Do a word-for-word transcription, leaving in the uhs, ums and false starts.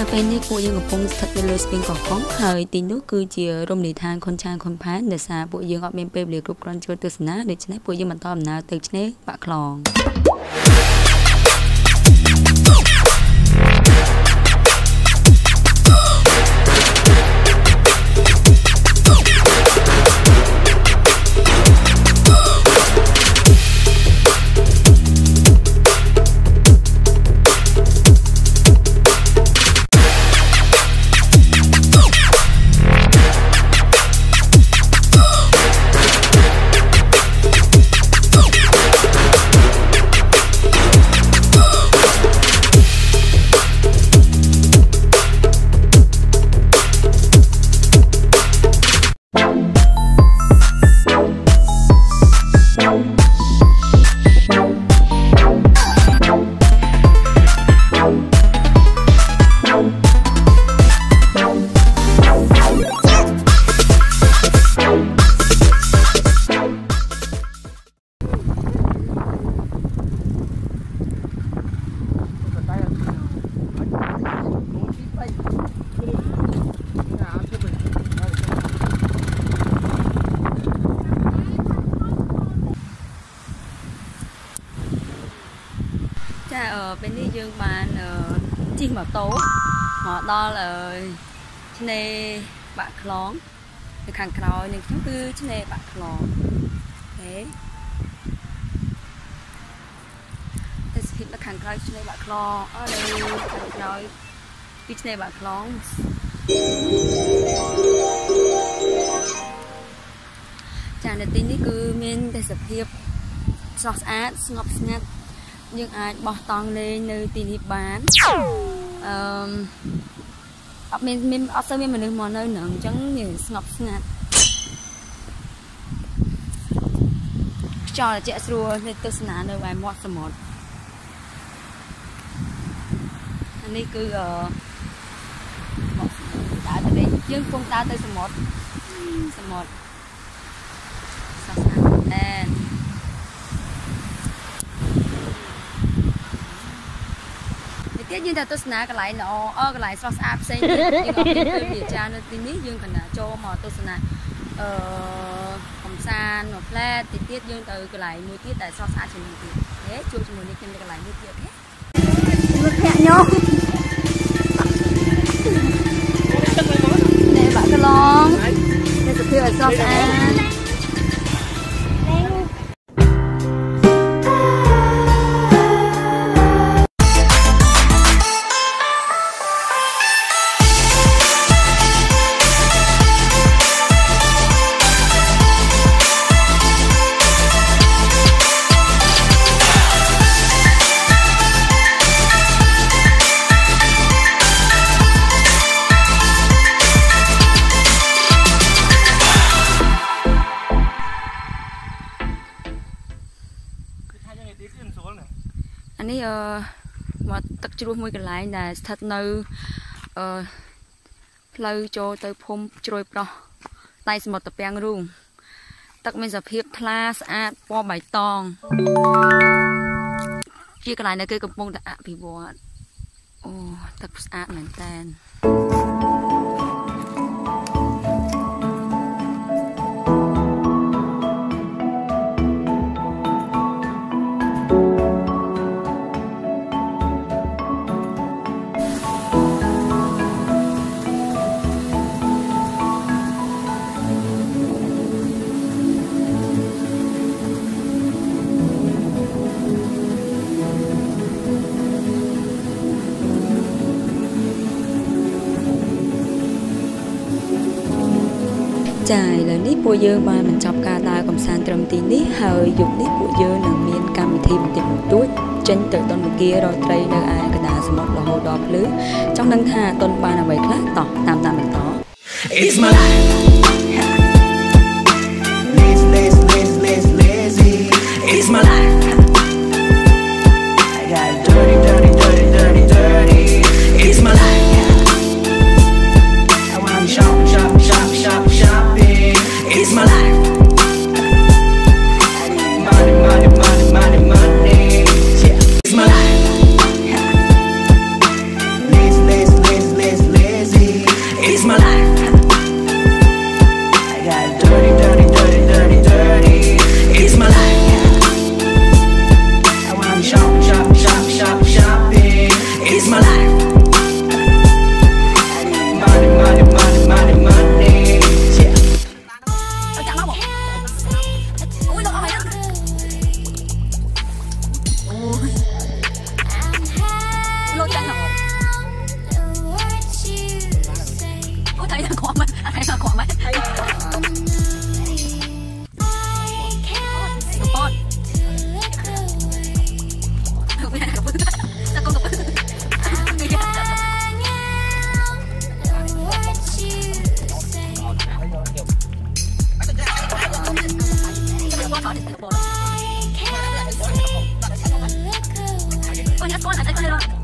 bên này bộ dương của phong thật là lời spin có phóng hơi tin nước cứ chỉ rôm để than con trai con phán để xa bộ dương ở bên bên liệt group con chơi từ sná để cho nên bộ dương mình to nào từ cho nên bạc lòn ở bên đây dương bàn chim bảo tố họ đo là trên này bạc lón được hàng còi nên chúng cứ trên này bạc lón thế thế thì là hàng còi trên này bạc lón ở đây hàng còi trên này bạc lón chàng này tin đi cứ men để sập hiệp sọt át ngọc ngắt nhưng ai bỏ tòng lên nơi tìm bán ở bên bên ở sau bên mình một nơi nữa chẳng như ngọc ngắt cho là trẻ rùa nên tôi sẽ nã nơi bài một số một anh đi cứ ở đã từ đây dương phong ta tới số một số một and tiết nhiên là tôi sẽ cái lại nó ở cái lại so sánh xây nhưng mà bên điều tra nơi tin lý dương cần là cho mà tôi sẽ ờ hồng san hoặc là tiết tiết dương từ cái lại nuôi tiết tại so sánh cho mình thì thế chua cho mình đi tìm cái lại nuôi tiết thế ngược hẹn nhau để bạn cái lon để thực hiện so sánh anh ấy mà tất chuột môi cái lại là thật nơi lâu cho tới phom trôi pro tay một tập bèn luôn tất mình sẽ hiệp class at po bài tòng chia cái lại này cây cầm bông đã bị bọt ô tất at mền tan chài là nít bùa dơ mà mình chọc ca ta cầm san trầm tí nít hơi dục nít bùa dơ là miền cam thì một tiệm một túi trên từ tuần một kia rồi tây nơi ai cái đá sẽ một lò hồ đỏ lứ trong nâng hà tuần ba là bảy khác tỏ tam tam mình tỏ It's my life lazy lazy lazy lazy lazy It's my life I got dirty dirty dirty dirty dirty It's my life I wanna shop shop shop shop shopping It's my life I need money money money money money yeah. It's my life lazy lazy lazy lazy ញអត់ស្គាល់អត់ស្គាល់ទេ